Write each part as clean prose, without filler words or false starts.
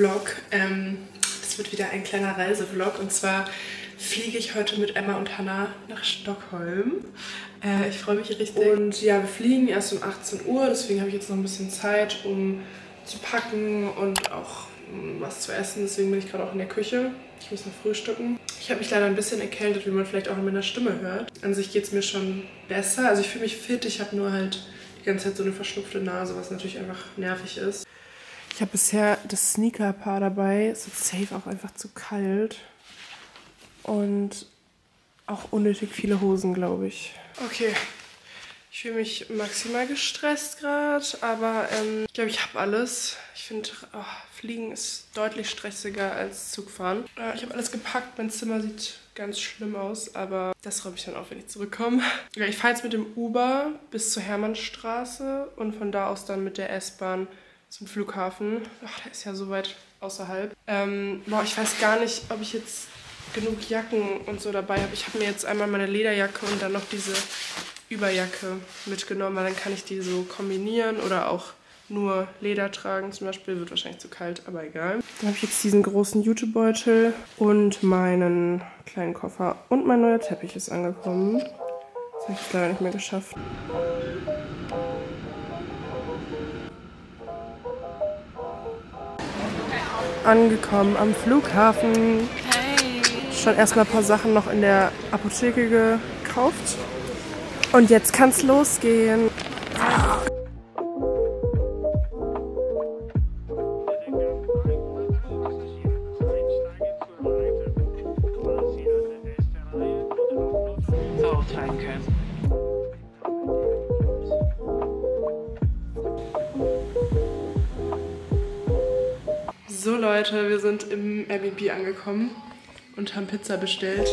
Vlog. Das wird wieder ein kleiner Reisevlog und zwar fliege ich heute mit Emma und Hannah nach Stockholm. Ich freue mich richtig. Und ja, wir fliegen erst um 18 Uhr, deswegen habe ich jetzt noch ein bisschen Zeit, um zu packen und auch was zu essen. Deswegen bin ich gerade auch in der Küche. Ich muss noch frühstücken. Ich habe mich leider ein bisschen erkältet, wie man vielleicht auch in meiner Stimme hört. An sich geht es mir schon besser. Also ich fühle mich fit, ich habe nur halt die ganze Zeit so eine verschnupfte Nase, was natürlich einfach nervig ist. Ich habe bisher das Sneaker-Paar dabei. Es ist safe auch einfach zu kalt. Und auch unnötig viele Hosen, glaube ich. Okay, ich fühle mich maximal gestresst gerade, aber ich glaube, ich habe alles. Ich finde, Fliegen ist deutlich stressiger als Zugfahren. Ich habe alles gepackt, mein Zimmer sieht ganz schlimm aus, aber das räume ich dann auf, wenn ich zurückkomme. Ja, ich fahre jetzt mit dem Uber bis zur Hermannstraße und von da aus dann mit der S-Bahn zum Flughafen. Ach, der ist ja so weit außerhalb. Ich weiß gar nicht, ob ich jetzt genug Jacken und so dabei habe. Ich habe mir jetzt einmal meine Lederjacke und dann noch diese Überjacke mitgenommen, weil dann kann ich die so kombinieren oder auch nur Leder tragen zum Beispiel. Wird wahrscheinlich zu kalt, aber egal. Dann habe ich jetzt diesen großen Jutebeutel und meinen kleinen Koffer. Und mein neuer Teppich ist angekommen. Das habe ich jetzt leider nicht mehr geschafft. Angekommen am Flughafen. Hey. Schon erstmal ein paar Sachen noch in der Apotheke gekauft. Und jetzt kann's losgehen. So Leute, wir sind im Airbnb angekommen und haben Pizza bestellt.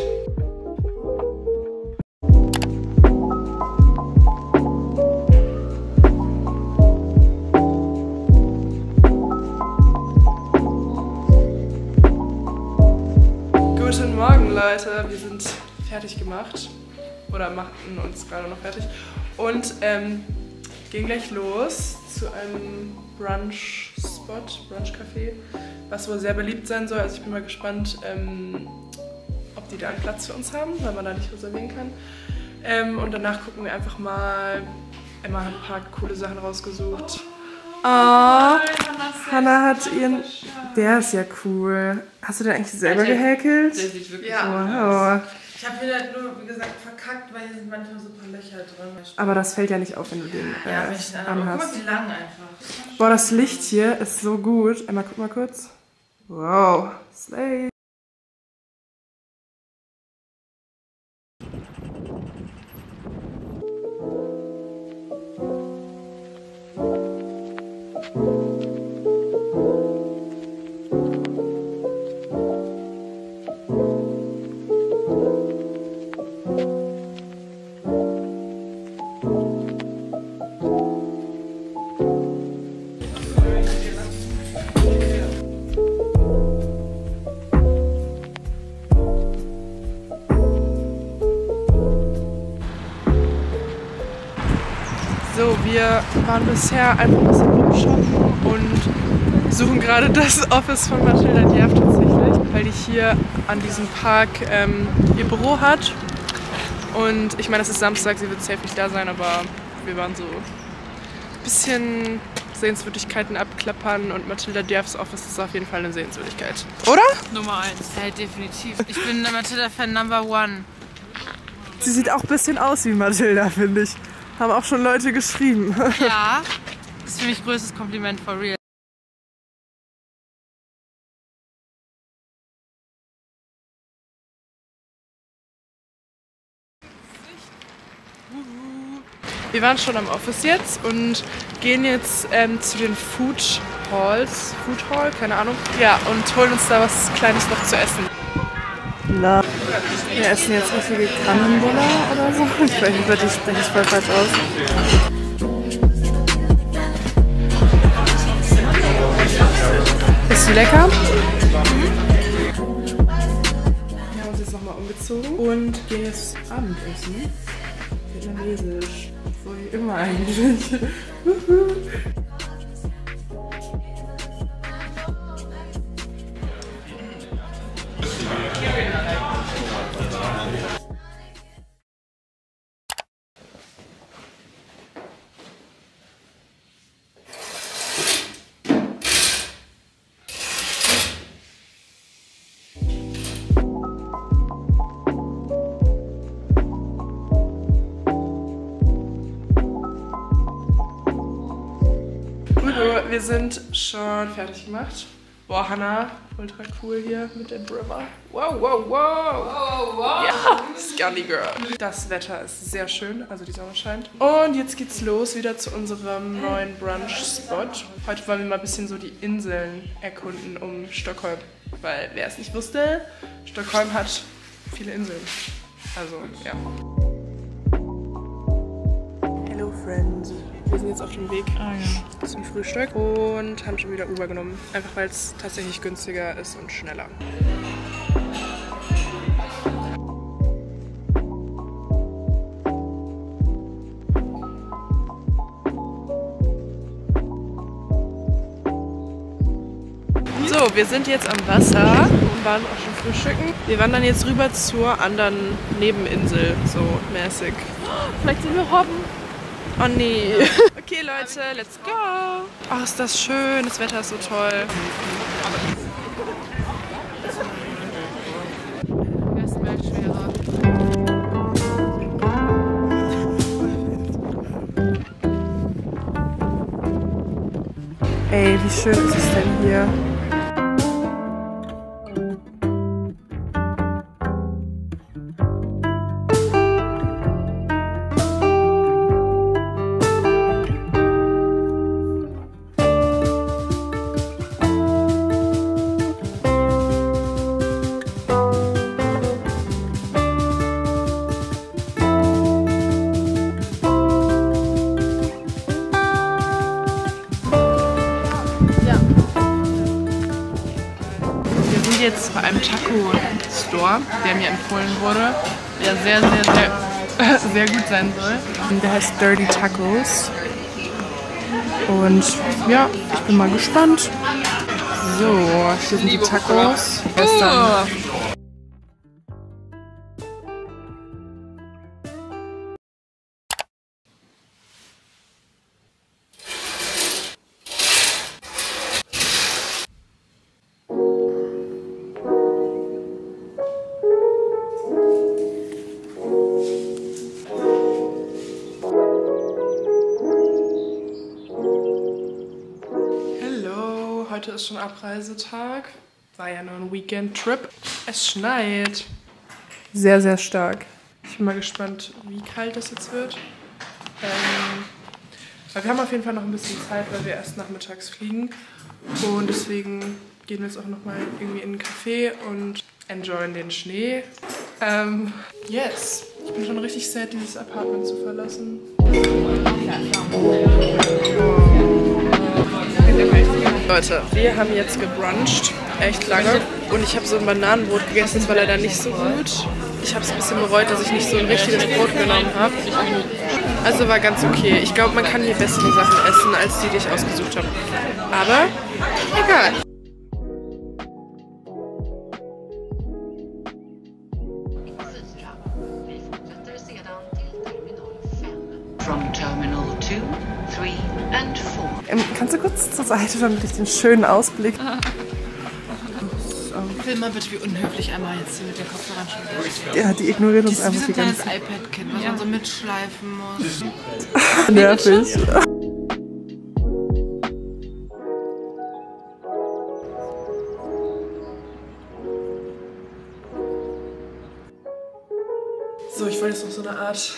Guten Morgen Leute, wir sind fertig gemacht oder machen uns gerade noch fertig und gehen gleich los zu einem Brunch-Spot, Brunch-Café, was wohl sehr beliebt sein soll. Also ich bin mal gespannt, ob die da einen Platz für uns haben, weil man da nicht reservieren kann. Und danach gucken wir einfach mal. Emma hat ein paar coole Sachen rausgesucht. Oh, Hannah hat ihren... Der ist ja cool. Hast du den eigentlich selber gehäkelt? Der sieht wirklich wow. Ich habe ihn halt nur, wie gesagt, verkackt, weil hier sind manchmal so ein paar Löcher drin. Aber das fällt ja nicht auf, wenn du den anhast. Guck mal, wie lang einfach. Boah, das Licht hier ist so gut. Einmal guck mal kurz. Wow, slay. So, wir waren bisher einfach ein bisschen rumshoppen und suchen gerade das Office von Mathilda Djerf tatsächlich, weil die hier an diesem Park ihr Büro hat. Und ich meine, es ist Samstag, sie wird safe nicht da sein, aber wir waren so ein bisschen Sehenswürdigkeiten abklappern und Mathilda Djerfs Office ist auf jeden Fall eine Sehenswürdigkeit. Oder? Nummer 1. Ja, definitiv. Ich bin der Mathilda-Fan Number 1. Sie sieht auch ein bisschen aus wie Mathilda, finde ich. Haben auch schon Leute geschrieben. Ja, das ist für mich größtes Kompliment, for real. Wir waren schon am Office jetzt und gehen jetzt zu den Food Hall, keine Ahnung. Ja, und holen uns da was Kleines noch zu essen. Na, wir essen jetzt richtige Cannonbola oder so. Ich weiß nicht, die spreche ich voll falsch aus. Ist sie lecker? Wir haben uns jetzt nochmal umgezogen und gehen jetzt Abendessen. Vietnamesisch. So wie immer eigentlich. wir sind schon fertig gemacht. Boah, Hannah, ultra cool hier mit dem River. Wow, wow, wow. Wow, wow. Ja, Scully Girl. Das Wetter ist sehr schön, also die Sonne scheint. Und jetzt geht's los wieder zu unserem neuen Brunch-Spot. Heute wollen wir mal ein bisschen so die Inseln erkunden um Stockholm. Weil, wer es nicht wusste, Stockholm hat viele Inseln. Also, ja. Hello, Friends. Wir sind jetzt auf dem Weg zum Frühstück und haben schon wieder Uber genommen. Einfach weil es tatsächlich günstiger ist und schneller. So, wir sind jetzt am Wasser und waren auch schon frühstücken. Wir wandern jetzt rüber zur anderen Nebeninsel, so mäßig. Vielleicht sind wir Robben. Oh nee. Okay Leute, let's go. Oh, ist das schön. Das Wetter ist so toll. Wer ist schwerer? Ey, wie schön ist es denn hier? Jetzt bei einem Taco-Store, der mir empfohlen wurde, der sehr gut sein soll. Der heißt Dirty Tacos. Und ja, ich bin mal gespannt. So, hier sind die Tacos. Gestern. Heute ist schon Abreisetag. War ja nur ein Weekend-Trip. Es schneit. Sehr, sehr stark. Ich bin mal gespannt, wie kalt das jetzt wird. Aber wir haben auf jeden Fall noch ein bisschen Zeit, weil wir erst nachmittags fliegen. Und deswegen gehen wir jetzt auch nochmal irgendwie in einen Café und enjoyen den Schnee. Yes. Ich bin schon richtig sad, dieses Apartment zu verlassen. Leute, wir haben jetzt gebruncht, echt lange. Und ich habe so ein Bananenbrot gegessen, das war leider nicht so gut. Ich habe es ein bisschen bereut, dass ich nicht so ein richtiges Brot genommen habe. Also war ganz okay. Ich glaube, man kann hier bessere Sachen essen, als die ich ausgesucht habe. Aber egal. From Terminal 2, 3 and 4. Kannst du kurz zur Seite, damit ich den schönen Ausblick... Film mal bitte, wie unhöflich einmal jetzt hier mit den Kopfhörern schon. Ja, die ignoriert uns einfach wie so ein die kleines ganze iPad-Kind, was man so mitschleifen muss. nervig. So, ich wollte jetzt noch so eine Art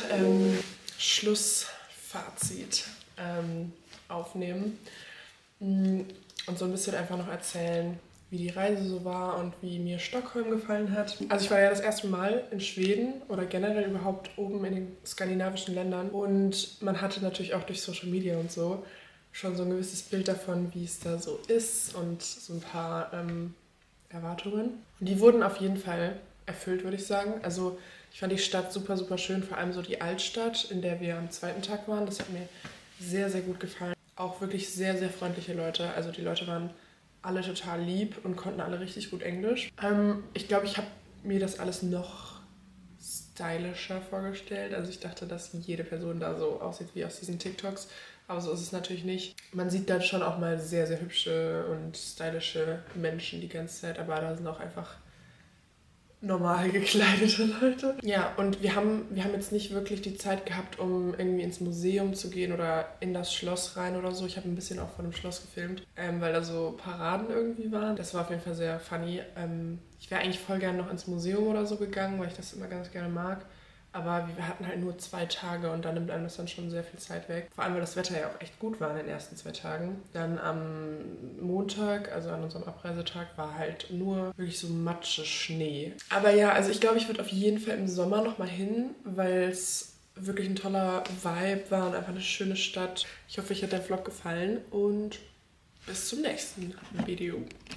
Schlussfazit aufnehmen und so ein bisschen einfach noch erzählen, wie die Reise so war und wie mir Stockholm gefallen hat. Also ich war ja das erste Mal in Schweden oder generell überhaupt oben in den skandinavischen Ländern und man hatte natürlich auch durch Social Media und so schon so ein gewisses Bild davon, wie es da so ist und so ein paar Erwartungen. Und die wurden auf jeden Fall erfüllt, würde ich sagen. Also ich fand die Stadt super, super schön, vor allem so die Altstadt, in der wir am zweiten Tag waren. Das hat mir sehr, sehr gut gefallen. Auch wirklich sehr, sehr freundliche Leute. Also die Leute waren alle total lieb und konnten alle richtig gut Englisch. Ich glaube, ich habe mir das alles noch stylischer vorgestellt. Also ich dachte, dass jede Person da so aussieht wie aus diesen TikToks. Aber so ist es natürlich nicht. Man sieht dann schon auch mal sehr, sehr hübsche und stylische Menschen die ganze Zeit. Aber da sind auch einfach normal gekleidete Leute. Ja, und wir haben jetzt nicht wirklich die Zeit gehabt, um irgendwie ins Museum zu gehen oder in das Schloss rein oder so. Ich habe ein bisschen auch von dem Schloss gefilmt, weil da so Paraden irgendwie waren. Das war auf jeden Fall sehr funny. Ich wäre eigentlich voll gerne noch ins Museum oder so gegangen, weil ich das immer ganz gerne mag. Aber wir hatten halt nur 2 Tage und dann nimmt einem das dann schon sehr viel Zeit weg. Vor allem, weil das Wetter ja auch echt gut war in den ersten 2 Tagen. Dann am Montag, also an unserem Abreisetag, war halt nur wirklich so Matsche, Schnee. Aber ja, also ich glaube, ich würde auf jeden Fall im Sommer nochmal hin, weil es wirklich ein toller Vibe war und einfach eine schöne Stadt. Ich hoffe, euch hat der Vlog gefallen und bis zum nächsten Video.